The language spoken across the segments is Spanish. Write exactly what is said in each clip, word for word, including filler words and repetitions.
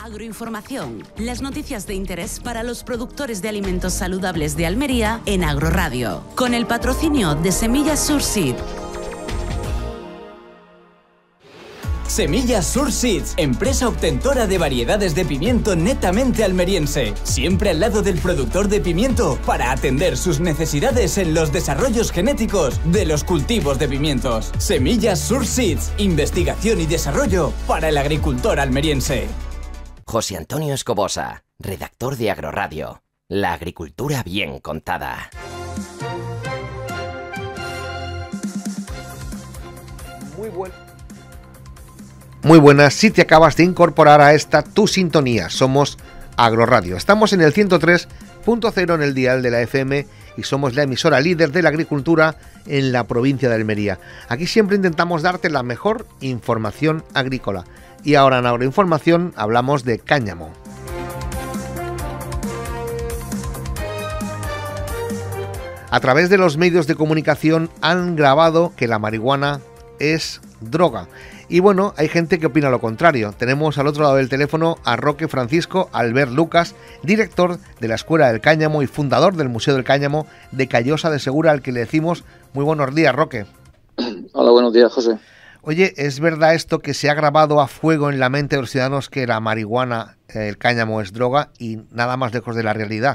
Agroinformación, las noticias de interés para los productores de alimentos saludables de Almería en Agroradio, con el patrocinio de Semillas Surseed. Semillas Surseeds, empresa obtentora de variedades de pimiento netamente almeriense, siempre al lado del productor de pimiento para atender sus necesidades en los desarrollos genéticos de los cultivos de pimientos. Semillas Surseeds, investigación y desarrollo para el agricultor almeriense. José Antonio Escobosa, redactor de Agroradio. La agricultura bien contada. Muy buen. Muy buenas, si te acabas de incorporar a esta tu sintonía, somos Agroradio. Estamos en el ciento tres punto cero en el dial de la F M y somos la emisora líder de la agricultura en la provincia de Almería. Aquí siempre intentamos darte la mejor información agrícola. Y ahora en Agroinformación hablamos de cáñamo. A través de los medios de comunicación han grabado que la marihuana es droga. Y bueno, hay gente que opina lo contrario. Tenemos al otro lado del teléfono a Roque Francisco Albert Lucas, director de la Escuela del Cáñamo y fundador del Museo del Cáñamo de Callosa de Segura, al que le decimos muy buenos días, Roque. Hola, buenos días, José. Oye, ¿es verdad esto que se ha grabado a fuego en la mente de los ciudadanos que la marihuana, el cáñamo es droga y nada más lejos de la realidad?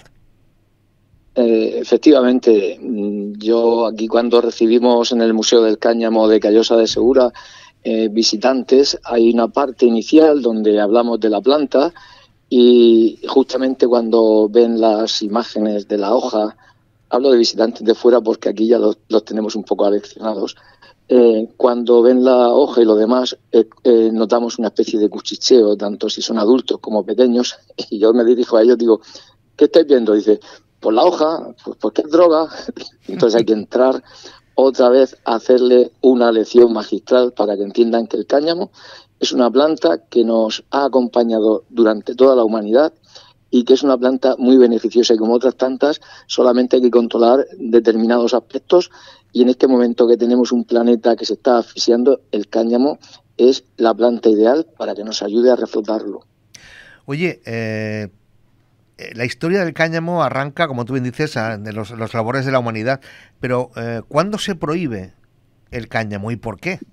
Eh, efectivamente, yo aquí cuando recibimos en el Museo del Cáñamo de Callosa de Segura eh, visitantes, hay una parte inicial donde hablamos de la planta y justamente cuando ven las imágenes de la hoja, hablo de visitantes de fuera porque aquí ya los, los tenemos un poco aleccionados, eh, cuando ven la hoja y lo demás eh, eh, notamos una especie de cuchicheo, tanto si son adultos como pequeños, y yo me dirijo a ellos, digo, ¿qué estáis viendo? Dice, por la hoja, pues porque es droga. Entonces hay que entrar otra vez a hacerle una lección magistral para que entiendan que el cáñamo es una planta que nos ha acompañado durante toda la humanidad y que es una planta muy beneficiosa y como otras tantas solamente hay que controlar determinados aspectos y en este momento que tenemos un planeta que se está asfixiando, el cáñamo es la planta ideal para que nos ayude a reflotarlo. Oye, eh... la historia del cáñamo arranca, como tú bien dices, a, de los, los labores de la humanidad, pero eh, ¿cuándo se prohíbe el cáñamo y por qué?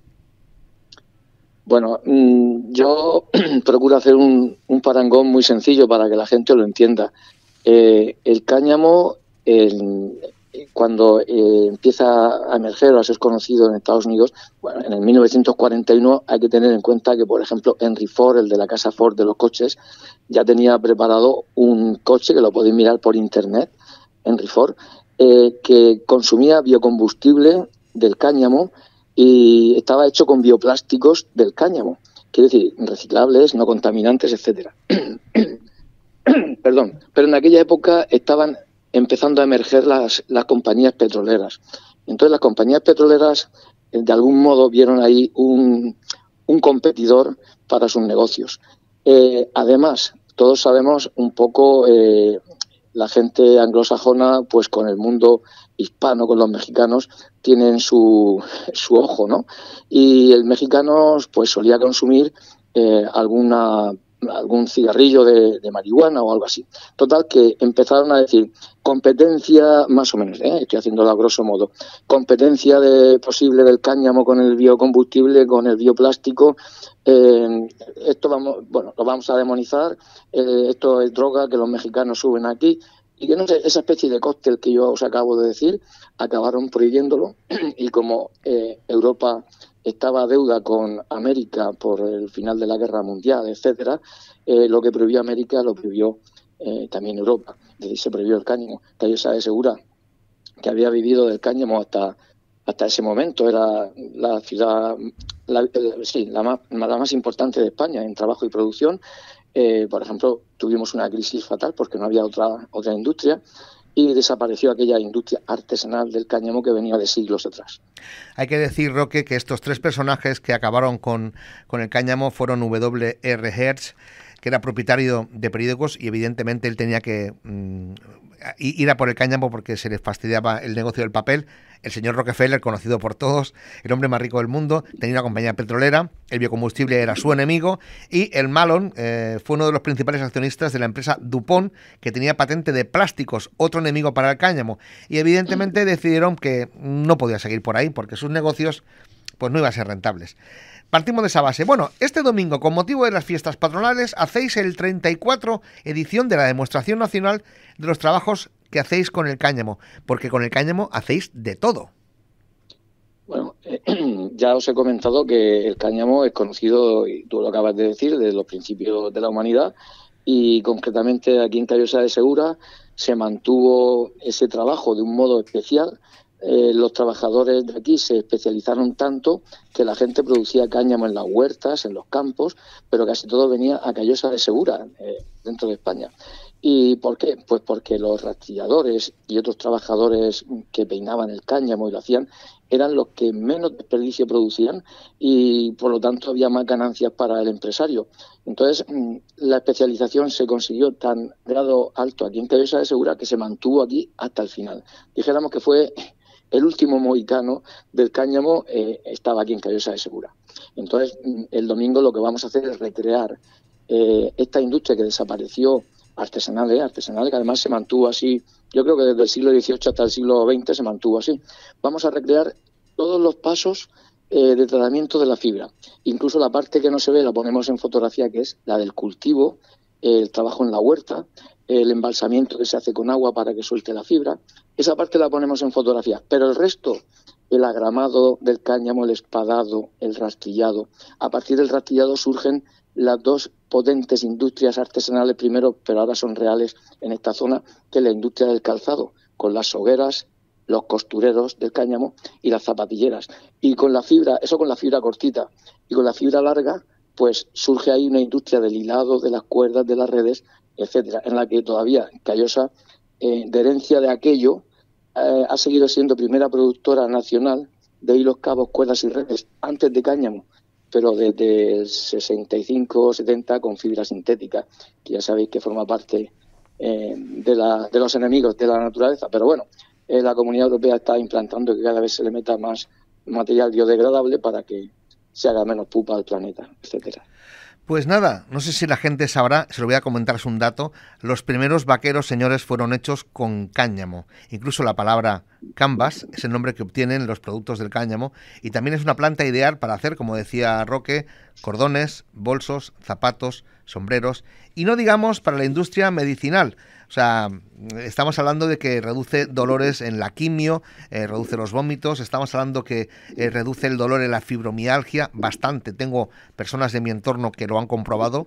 Bueno, yo procuro hacer un, un parangón muy sencillo para que la gente lo entienda. Eh, el cáñamo, el, cuando eh, empieza a emerger o a ser conocido en Estados Unidos, bueno, en el mil novecientos cuarenta y uno hay que tener en cuenta que, por ejemplo, Henry Ford, el de la casa Ford de los coches, ya tenía preparado un coche, que lo podéis mirar por internet, Henry Ford, eh, que consumía biocombustible del cáñamo y estaba hecho con bioplásticos del cáñamo, quiere decir, reciclables, no contaminantes, etcétera. Perdón, pero en aquella época estaban empezando a emerger las, las compañías petroleras. Entonces las compañías petroleras de algún modo vieron ahí un, un competidor para sus negocios. Eh, además, todos sabemos un poco, eh, la gente anglosajona, pues con el mundo hispano, con los mexicanos, tienen su, su ojo, ¿no? Y el mexicano pues solía consumir eh, alguna algún cigarrillo de, de marihuana o algo así. Total, que empezaron a decir competencia, más o menos, ¿eh? Estoy haciéndolo a grosso modo, competencia de posible del cáñamo con el biocombustible, con el bioplástico, eh, esto vamos, bueno, lo vamos a demonizar, eh, esto es droga que los mexicanos suben aquí, y que no sé, esa especie de cóctel que yo os acabo de decir, acabaron prohibiéndolo, y como eh, Europa estaba a deuda con América por el final de la Guerra Mundial, etcétera, eh, lo que prohibió América lo prohibió eh, también Europa. Es decir, se prohibió el cáñamo. Callosa de Segura, que había vivido del cáñamo hasta hasta ese momento, era la ciudad, la, eh, sí, la más, la más importante de España en trabajo y producción. Eh, por ejemplo, tuvimos una crisis fatal porque no había otra otra industria. Y desapareció aquella industria artesanal del cáñamo que venía de siglos atrás. Hay que decir, Roque, que estos tres personajes que acabaron con, con el cáñamo fueron W R Hertz, que era propietario de periódicos y evidentemente él tenía que mmm, ir a por el cáñamo porque se le fastidiaba el negocio del papel. El señor Rockefeller, conocido por todos, el hombre más rico del mundo, tenía una compañía petrolera, el biocombustible era su enemigo, y el Malone eh, fue uno de los principales accionistas de la empresa DuPont, que tenía patente de plásticos, otro enemigo para el cáñamo, y evidentemente decidieron que no podía seguir por ahí, porque sus negocios pues no iban a ser rentables. Partimos de esa base. Bueno, este domingo, con motivo de las fiestas patronales, hacéis el treinta y cuatro edición de la demostración nacional de los trabajos que hacéis con el cáñamo, porque con el cáñamo hacéis de todo. Bueno, eh, ya os he comentado que el cáñamo es conocido, y tú lo acabas de decir, desde los principios de la humanidad, y concretamente aquí en Callosa de Segura se mantuvo ese trabajo de un modo especial. Eh, los trabajadores de aquí se especializaron tanto que la gente producía cáñamo en las huertas, en los campos, pero casi todo venía a Callosa de Segura, eh, dentro de España. ¿Y por qué? Pues porque los rastrilladores y otros trabajadores que peinaban el cáñamo y lo hacían eran los que menos desperdicio producían y por lo tanto había más ganancias para el empresario. Entonces la especialización se consiguió tan grado alto aquí en Callosa de Segura que se mantuvo aquí hasta el final. Dijéramos que fue el último mohicano del cáñamo, eh, estaba aquí en Callosa de Segura. Entonces el domingo lo que vamos a hacer es recrear eh, esta industria que desapareció, artesanal, ¿eh? artesanal, que además se mantuvo así, yo creo que desde el siglo dieciocho hasta el siglo veinte se mantuvo así. Vamos a recrear todos los pasos eh, de tratamiento de la fibra. Incluso la parte que no se ve la ponemos en fotografía, que es la del cultivo, el trabajo en la huerta, el embalsamiento que se hace con agua para que suelte la fibra. Esa parte la ponemos en fotografía, pero el resto, el agramado del cáñamo, el espadado, el rastrillado. A partir del rastrillado surgen las dos potentes industrias artesanales primero, pero ahora son reales en esta zona, que es la industria del calzado, con las hogueras, los costureros del cáñamo y las zapatilleras. Y con la fibra, eso con la fibra cortita, y con la fibra larga, pues surge ahí una industria del hilado, de las cuerdas, de las redes, etcétera, en la que todavía Callosa, eh, de herencia de aquello, eh, ha seguido siendo primera productora nacional de hilos, cabos, cuerdas y redes, antes de cáñamo, pero desde el sesenta y cinco setenta con fibra sintética, que ya sabéis que forma parte eh, de, la, de los enemigos de la naturaleza. Pero bueno, eh, la Comunidad Europea está implantando que cada vez se le meta más material biodegradable para que se haga menos pupa al planeta, etcétera. Pues nada, no sé si la gente sabrá, se lo voy a comentar, es un dato, los primeros vaqueros, señores, fueron hechos con cáñamo. Incluso la palabra canvas es el nombre que obtienen los productos del cáñamo y también es una planta ideal para hacer, como decía Roque, cordones, bolsos, zapatos, sombreros y no digamos para la industria medicinal. O sea, estamos hablando de que reduce dolores en la quimio, eh, reduce los vómitos, estamos hablando que eh, reduce el dolor en la fibromialgia bastante. Tengo personas de mi entorno que lo han comprobado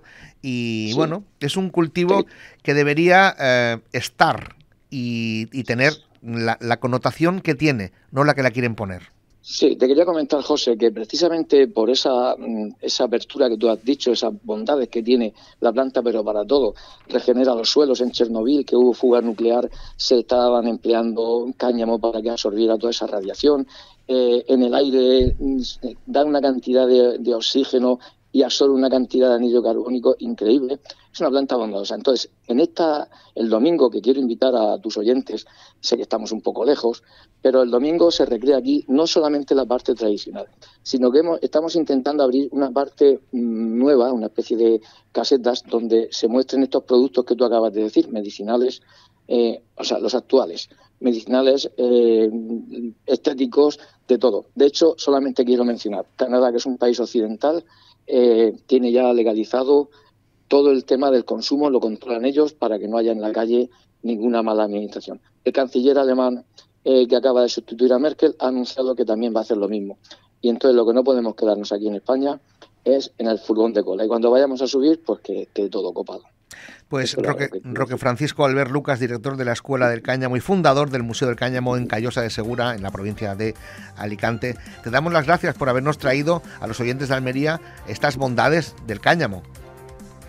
y sí. Bueno, es un cultivo que debería eh, estar y, y tener la, la connotación que tiene, no la que la quieren poner. Sí, te quería comentar, José, que precisamente por esa, esa apertura que tú has dicho, esas bondades que tiene la planta, pero para todo, regenera los suelos. En Chernobyl, que hubo fuga nuclear, se estaban empleando cáñamo para que absorbiera toda esa radiación. Eh, en el aire da una cantidad de, de oxígeno y absorbe una cantidad de anhídrido carbónico increíble. Es una planta bondadosa. Entonces, en esta, el domingo, que quiero invitar a tus oyentes, sé que estamos un poco lejos, pero el domingo se recrea aquí no solamente la parte tradicional, sino que hemos, estamos intentando abrir una parte nueva, una especie de casetas donde se muestren estos productos que tú acabas de decir, medicinales, eh, o sea, los actuales, medicinales, eh, estéticos, de todo. De hecho, solamente quiero mencionar Canadá, que es un país occidental, eh, tiene ya legalizado todo el tema del consumo, lo controlan ellos para que no haya en la calle ninguna mala administración. El canciller alemán, eh, que acaba de sustituir a Merkel, ha anunciado que también va a hacer lo mismo. Y entonces lo que no podemos quedarnos aquí en España es en el furgón de cola. Y cuando vayamos a subir, pues que esté todo copado. Pues Roque, Roque Francisco Albert Lucas, director de la Escuela del Cáñamo y fundador del Museo del Cáñamo en Callosa de Segura, en la provincia de Alicante, te damos las gracias por habernos traído a los oyentes de Almería estas bondades del cáñamo.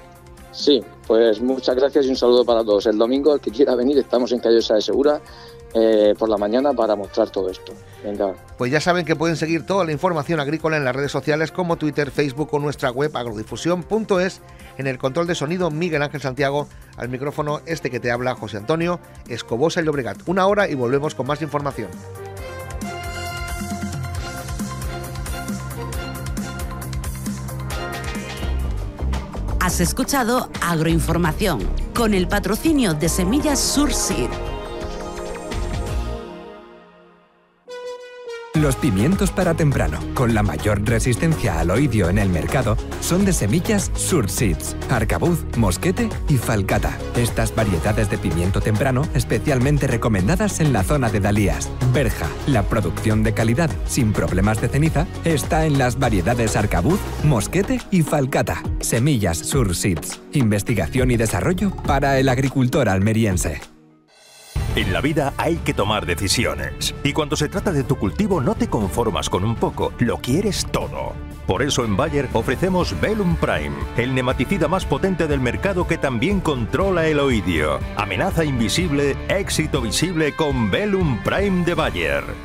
Sí, pues muchas gracias y un saludo para todos. El domingo, el que quiera venir, estamos en Callosa de Segura, eh, por la mañana para mostrar todo esto. Venga. Pues ya saben que pueden seguir toda la información agrícola en las redes sociales como Twitter, Facebook o nuestra web agrodifusión punto es. En el control de sonido, Miguel Ángel Santiago, al micrófono este que te habla, José Antonio Escobosa y Llobregat. Una hora y volvemos con más información. Has escuchado Agroinformación, con el patrocinio de Semillas Surseed. Los pimientos para temprano, con la mayor resistencia al oidio en el mercado, son de Semillas Surseeds, Arcabuz, Mosquete y Falcata. Estas variedades de pimiento temprano especialmente recomendadas en la zona de Dalías. Berja, la producción de calidad sin problemas de ceniza, está en las variedades Arcabuz, Mosquete y Falcata. Semillas Surseeds, investigación y desarrollo para el agricultor almeriense. En la vida hay que tomar decisiones. Y cuando se trata de tu cultivo no te conformas con un poco, lo quieres todo. Por eso en Bayer ofrecemos Velum Prime, el nematicida más potente del mercado que también controla el oidio. Amenaza invisible, éxito visible con Velum Prime de Bayer.